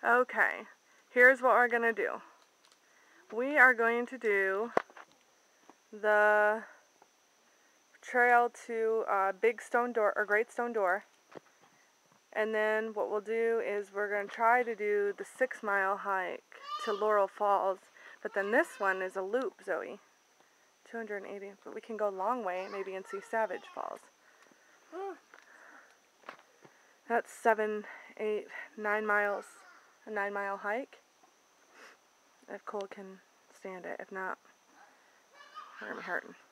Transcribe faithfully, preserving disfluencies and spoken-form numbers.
Okay, here's what we're going to do. We are going to do the trail to uh, Big Stone Door, or Great Stone Door. And then what we'll do is we're going to try to do the six mile hike to Laurel Falls. But then this one is a loop, Zoe. two hundred eighty, but we can go a long way maybe and see Savage Falls. That's seven, eight, nine miles, a nine mile hike. If Cole can stand it, if not, I'm hurting.